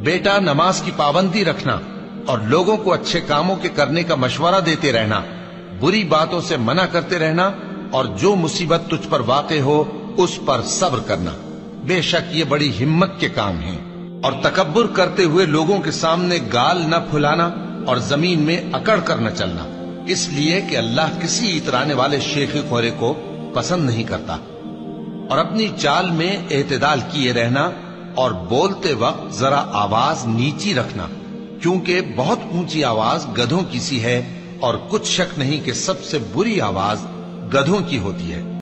बेटा नमाज की पाबंदी रखना और लोगों को अच्छे कामों के करने का मशवरा देते रहना, बुरी बातों से मना करते रहना और जो मुसीबत तुझ पर वाक़े हो उस पर सब्र करना। बेशक ये बड़ी हिम्मत के काम हैं। और तकब्बुर करते हुए लोगों के सामने गाल न फुलाना और जमीन में अकड़ कर न चलना, इसलिए कि अल्लाह किसी इतराने वाले शेख खोरे को पसंद नहीं करता। और अपनी चाल में एतदाल किए रहना और बोलते वक्त जरा आवाज नीची रखना, क्योंकि बहुत ऊंची आवाज गधों की सी है और कुछ शक नहीं कि सबसे बुरी आवाज गधों की होती है।